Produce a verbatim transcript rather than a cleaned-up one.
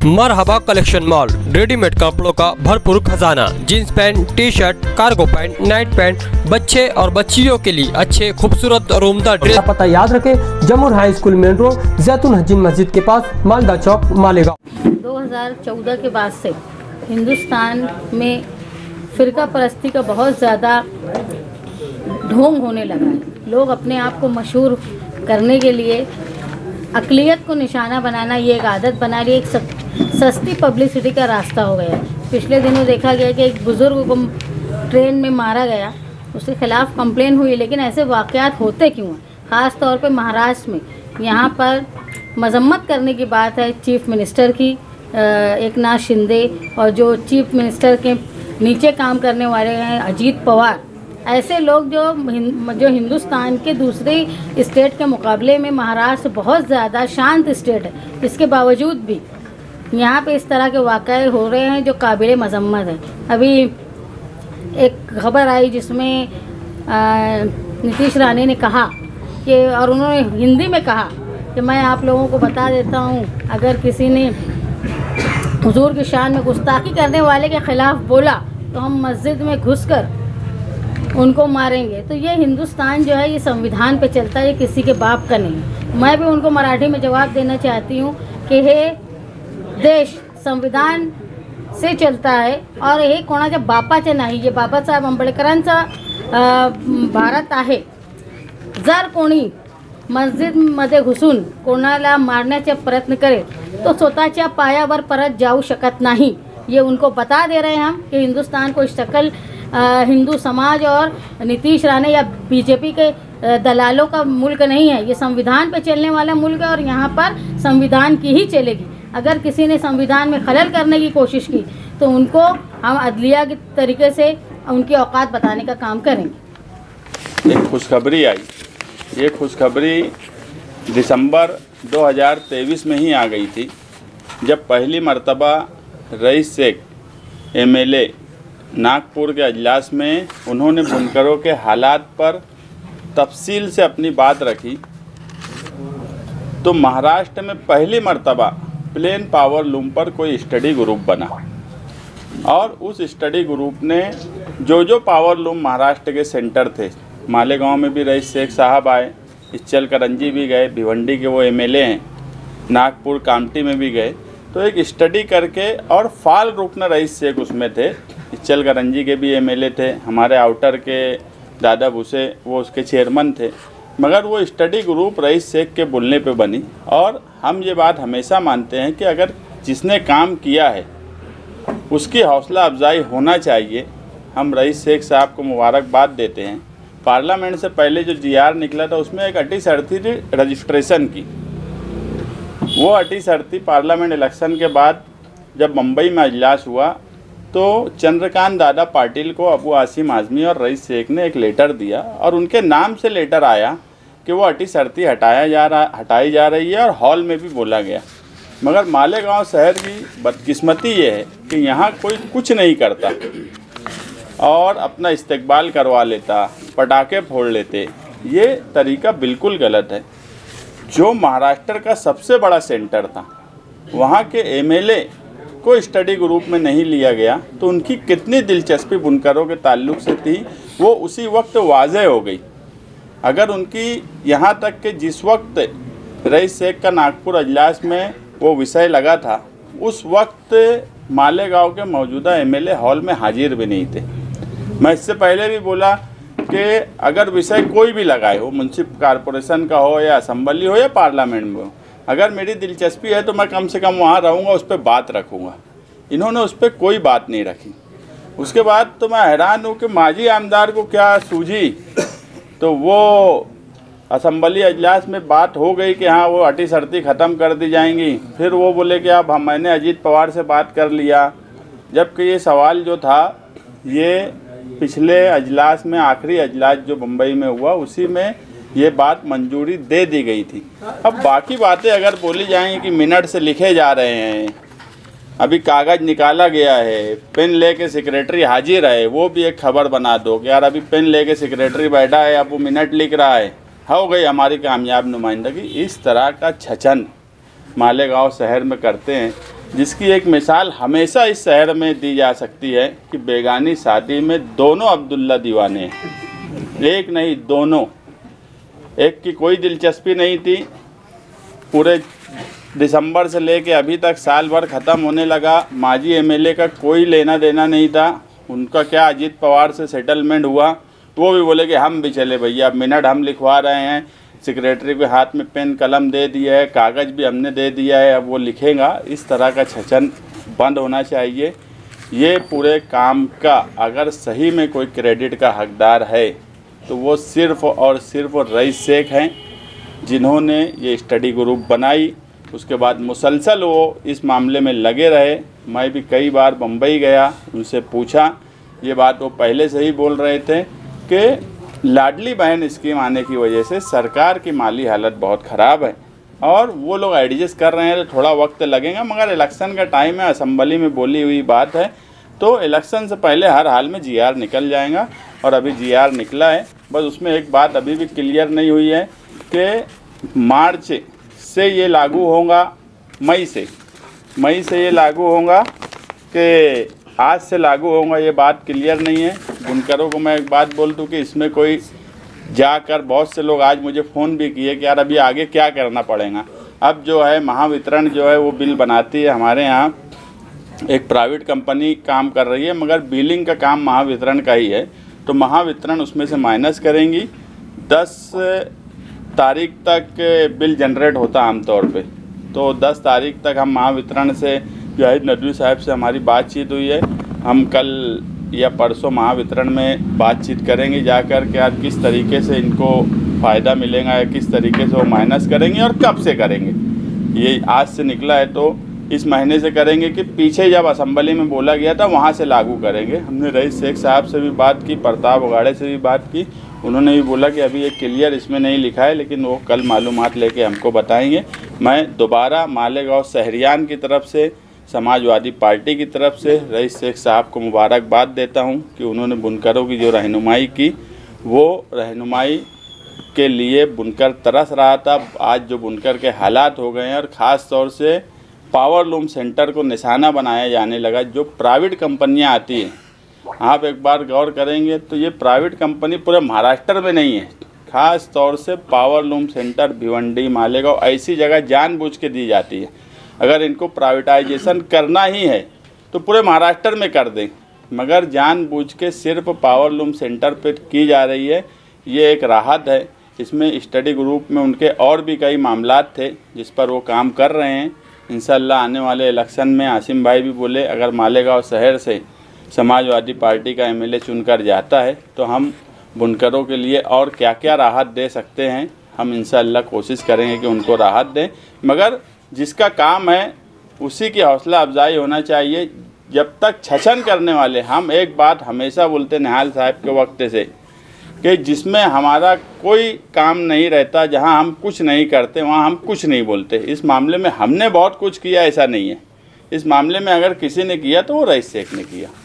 मरहबा collection mall, readymade कपड़ों का भरपूर खजाना। Jeans pant, T shirt, cargo pant, night pant, बच्चे और बच्चियों के लिए अच्छे खूबसूरत और उम्दा ड्रेस। पता याद रखें, जमुर हाई स्कूल मेन रोड, जैतून हजीन मस्जिद के पास, मालदा चौक, मालेगांव। दो हज़ार चौदह के बाद से हिंदुस्तान में फिरका परस्ती का बहुत ज़्यादा ढोंग होने लगा है। लोग अपने आप को मशहूर करने के लिए अक़लियत को निशाना बनाना ये एक आदत बना ली, एक सस्ती पब्लिसिटी का रास्ता हो गया है। पिछले दिनों देखा गया कि एक बुज़ुर्ग को ट्रेन में मारा गया, उसके ख़िलाफ़ कंप्लेन हुई, लेकिन ऐसे वाक़यात होते क्यों हैं? ख़ास तौर पे महाराष्ट्र में। यहाँ पर मजम्मत करने की बात है चीफ मिनिस्टर की, एक नाथ शिंदे, और जो चीफ मिनिस्टर के नीचे काम करने वाले हैं अजीत पवार। ऐसे लोग जो जो हिंदुस्तान के दूसरे स्टेट के मुकाबले में महाराष्ट्र बहुत ज़्यादा शांत स्टेट है, इसके बावजूद भी यहाँ पे इस तरह के वाक़ये हो रहे हैं जो काबिल मजम्मत है। अभी एक खबर आई जिसमें नीतीश राणे ने कहा कि, और उन्होंने हिंदी में कहा कि मैं आप लोगों को बता देता हूँ, अगर किसी ने हुजूर की शान में गुस्ताखी करने वाले के ख़िलाफ़ बोला तो हम मस्जिद में घुसकर उनको मारेंगे। तो ये हिंदुस्तान जो है ये संविधान पे चलता है, ये किसी के बाप का नहीं। मैं भी उनको मराठी में जवाब देना चाहती हूँ कि हे देश संविधान से चलता है और हे कोणाच्या बापाचे नाही, ये बाबासाहेब आंबेडकरांचा भारत आहे। जर कोणी मस्जिदमध्ये घुसून कोणाला मारण्याचा प्रयत्न करेल तो स्वतःच्या पायावर परत जाऊ शकत नहीं। ये उनको बता दे रहे हैं हम कि हिंदुस्तान को शक्ल हिंदू समाज और नीतीश राणे या बीजेपी के दलालों का मुल्क नहीं है, ये संविधान पे चलने वाला मुल्क है और यहाँ पर संविधान की ही चलेगी। अगर किसी ने संविधान में खलल करने की कोशिश की तो उनको हम अदलिया के तरीके से उनकी औकात बताने का काम करेंगे। एक खुशखबरी आई, ये खुशखबरी दिसंबर दो हज़ार तेईस में ही आ गई थी, जब पहली मर्तबा Rais Sheikh M L A Nagpur के अजलास में उन्होंने बुनकरों के हालात पर तफसील से अपनी बात रखी। तो महाराष्ट्र में पहली मर्तबा प्लेन पावर लूम पर कोई स्टडी ग्रुप बना और उस स्टडी ग्रुप ने जो जो पावर लूम महाराष्ट्र के सेंटर थे, मालेगांव में भी रईस शेख साहब आए, इचलकरंजी भी गए, भिवंडी के वो एम एल ए हैं, नागपुर कामठी में भी गए, तो एक स्टडी करके, और फाल रुकन रईस शेख उसमें थे, इचलकरंजी के भी एम एल ए थे, हमारे आउटर के दादा भूसे वो उसके चेयरमैन थे, मगर वो स्टडी ग्रुप रईस शेख के बोलने पे बनी। और हम ये बात हमेशा मानते हैं कि अगर जिसने काम किया है उसकी हौसला अफजाई होना चाहिए। हम रईस शेख साहब को मुबारकबाद देते हैं। पार्लियामेंट से पहले जो जी आर निकला था उसमें एक अटी शर्ती थी रजिस्ट्रेशन की, वो अटी शर्ती पार्लियामेंट इलेक्शन के बाद जब मुंबई में अजलास हुआ तो चंद्रकांत दादा पाटिल को अबू आसिम आज़मी और रईस शेख ने एक लेटर दिया और उनके नाम से लेटर आया कि वो अटी शर्ती हटाया जा रहा हटाई जा रही है और हॉल में भी बोला गया। मगर मालेगांव शहर की बदकिस्मती ये है कि यहाँ कोई कुछ नहीं करता और अपना इस्तकबाल करवा लेता, पटाखे फोड़ लेते। ये तरीका बिल्कुल गलत है। जो महाराष्ट्र का सबसे बड़ा सेंटर था, वहाँ के एम एल ए को स्टडी ग्रुप में नहीं लिया गया तो उनकी कितनी दिलचस्पी बुनकरों के ताल्लुक से थी वो उसी वक्त वाज़ेह हो गई। अगर उनकी यहाँ तक कि जिस वक्त रईस शेख का नागपुर अजलास में वो विषय लगा था, उस वक्त मालेगांव के मौजूदा एम एल ए हॉल में हाजिर भी नहीं थे। मैं इससे पहले भी बोला कि अगर विषय कोई भी लगाए हो, म्यूनसिपल कॉरपोरेशन का हो या असम्बली हो या पार्लियामेंट में हो, अगर मेरी दिलचस्पी है तो मैं कम से कम वहाँ रहूँगा, उस पर बात रखूँगा। इन्होंने उस पर कोई बात नहीं रखी। उसके बाद तो मैं हैरान हूँ कि माजी आमदार को क्या सूझी, तो वो असम्बली अजलास में बात हो गई कि हाँ वो अटी शर्ती ख़त्म कर दी जाएंगी। फिर वो बोले कि अब हम मैंने अजीत पवार से बात कर लिया, जबकि ये सवाल जो था ये पिछले अजलास में, आखिरी अजलास जो मुंबई में हुआ, उसी में ये बात मंजूरी दे दी गई थी। अब बाकी बातें अगर बोली जाएंगी कि मिनट से लिखे जा रहे हैं, अभी कागज़ निकाला गया है, पेन लेके सेक्रेटरी हाजिर है, वो भी एक खबर बना दो कि यार अभी पेन लेके सेक्रेटरी बैठा है, अब वो मिनट लिख रहा है, हो गई हमारी कामयाब नुमाइंदगी। इस तरह का छचन मालेगांव शहर में करते हैं जिसकी एक मिसाल हमेशा इस शहर में दी जा सकती है कि बेगानी शादी में दोनों अब्दुल्ला दीवाने हैं, एक नहीं दोनों। एक की कोई दिलचस्पी नहीं थी, पूरे दिसंबर से लेके अभी तक साल भर ख़त्म होने लगा, माजी एमएलए का कोई लेना देना नहीं था। उनका क्या अजीत पवार से सेटलमेंट हुआ, वो भी बोले कि हम भी चले भैया, मिनट हम लिखवा रहे हैं, सेक्रेटरी के हाथ में पेन कलम दे दिया है, कागज़ भी हमने दे दिया है, अब वो लिखेगा। इस तरह का छचन बंद होना चाहिए। ये पूरे काम का अगर सही में कोई क्रेडिट का हकदार है तो वो सिर्फ़ और सिर्फ रईस शेख हैं, जिन्होंने ये स्टडी ग्रुप बनाई। उसके बाद मुसलसल वो इस मामले में लगे रहे। मैं भी कई बार बम्बई गया, उनसे पूछा, ये बात वो पहले से ही बोल रहे थे कि लाडली बहन स्कीम आने की वजह से सरकार की माली हालत बहुत ख़राब है और वो लोग एडजस्ट कर रहे हैं, तो थोड़ा वक्त लगेगा, मगर इलेक्शन का टाइम है, असेंबली में बोली हुई बात है, तो इलेक्शन से पहले हर हाल में जीआर निकल जाएगा। और अभी जीआर निकला है, बस उसमें एक बात अभी भी क्लियर नहीं हुई है कि मार्च से ये लागू होगा, मई से मई से ये लागू होगा कि आज से लागू होगा, ये बात क्लियर नहीं है। बुनकरों को मैं एक बात बोल दूं कि इसमें कोई जाकर, बहुत से लोग आज मुझे फ़ोन भी किए कि यार अभी आगे क्या करना पड़ेगा। अब जो है महावितरण जो है वो बिल बनाती है, हमारे यहाँ एक प्राइवेट कंपनी काम कर रही है, मगर बिलिंग का काम महावितरण का ही है, तो महावितरण उसमें से माइनस करेंगी। दस तारीख तक बिल जनरेट होता आमतौर पे, तो दस तारीख तक हम महावितरण से, जाहिद नदवी साहब से हमारी बातचीत हुई है, हम कल या परसों महावितरण में बातचीत करेंगे जाकर के आज किस तरीके से इनको फ़ायदा मिलेगा या किस तरीके से वो माइनस करेंगे और कब से करेंगे। ये आज से निकला है तो इस महीने से करेंगे कि पीछे जब असेंबली में बोला गया था वहाँ से लागू करेंगे। हमने रईस शेख साहब से भी बात की, प्रताप उगाड़े से भी बात की, उन्होंने भी बोला कि अभी ये क्लियर इसमें नहीं लिखा है, लेकिन वो कल मालूमात लेके हमको बताएंगे। मैं दोबारा मालेगांव शहरियान की तरफ से, समाजवादी पार्टी की तरफ से रईस शेख साहब को मुबारकबाद देता हूं कि उन्होंने बुनकरों की जो रहनुमाई की, वो रहनुमाई के लिए बुनकर तरस रहा था। आज जो बुनकर के हालात हो गए हैं और ख़ास तौर से पावर लूम सेंटर को निशाना बनाया जाने लगा। जो प्राइवेट कंपनियां आती हैं, आप एक बार गौर करेंगे तो ये प्राइवेट कंपनी पूरे महाराष्ट्र में नहीं है, ख़ास तौर से power loom center Bhiwandi, Malegaon ऐसी जगह जानबूझ के दी जाती है। अगर इनको प्राइवेटाइजेशन करना ही है तो पूरे महाराष्ट्र में कर दें, मगर जानबूझ के सिर्फ पावर लूम सेंटर पे की जा रही है। ये एक राहत है। इसमें स्टडी ग्रुप में उनके और भी कई मामलात थे जिस पर वो काम कर रहे हैं। इंशाल्लाह आने वाले इलेक्शन में आसिम भाई भी बोले अगर मालेगांव शहर से समाजवादी पार्टी का एमएलए चुनकर जाता है तो हम बुनकरों के लिए और क्या क्या राहत दे सकते हैं, हम इंशाल्लाह कोशिश करेंगे कि उनको राहत दें। मगर जिसका काम है उसी की हौसला अफजाई होना चाहिए। जब तक छचन करने वाले, हम एक बात हमेशा बोलते निहाल साहब के वक्त से कि जिसमें हमारा कोई काम नहीं रहता, जहां हम कुछ नहीं करते वहां हम कुछ नहीं बोलते। इस मामले में हमने बहुत कुछ किया ऐसा नहीं है, इस मामले में अगर किसी ने किया तो वो रईस शेख ने किया।